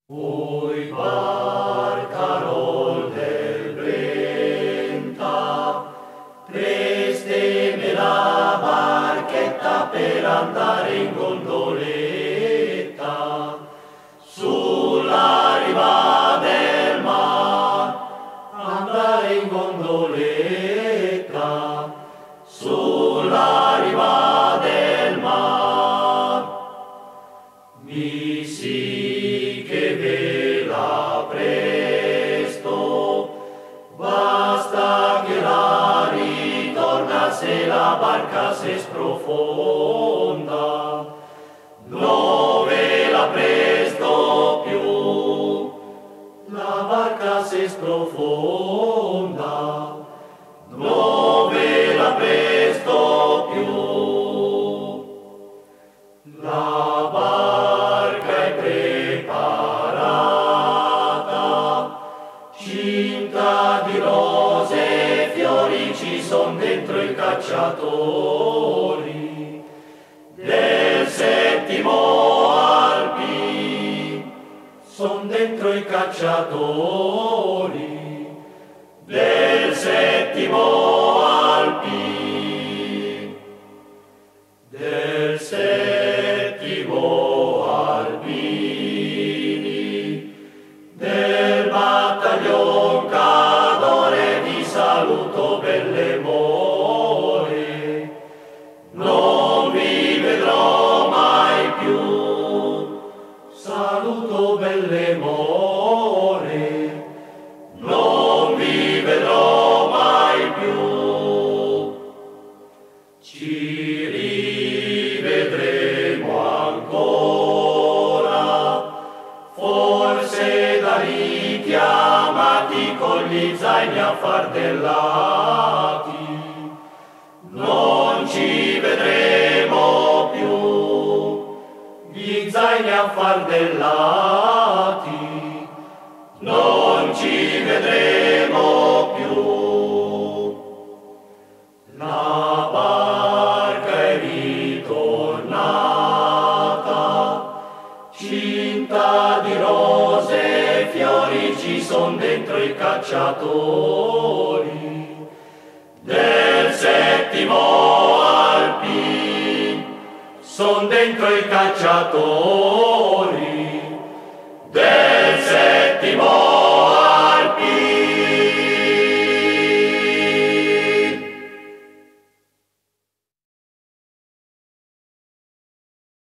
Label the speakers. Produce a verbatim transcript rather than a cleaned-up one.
Speaker 1: Ui barcarol del Brenta, prestemi la barchetta per andare in gondoletta sulla riva del mar, andare in gondoletta sulla riva del mar. Mi sì che vela presto, basta che la ritorna se la barca se sprofonda, no vela presto più, la barca se sprofonda, no vela presto più. La barca è preparata, cinta di rose e fiori, ci son dentro i cacciatori del settimo alpin, son dentro i cacciatori del settimo alpin, del settimo alpini, del battaglion Cadore, vi saluto belle more, non vi vedrò mai più, saluto belle more, non vi vedrò mai più. Ci rivedremo ancora, forse da richiamati con gli zaini affardellati, non ci vedremo più, gli zaini affardellati, non ci vedremo più. La barca è ritornata, cinta di rose e fiori, ci son dentro i cacciatori del settimo alpin, son dentro i cacciatori del settimo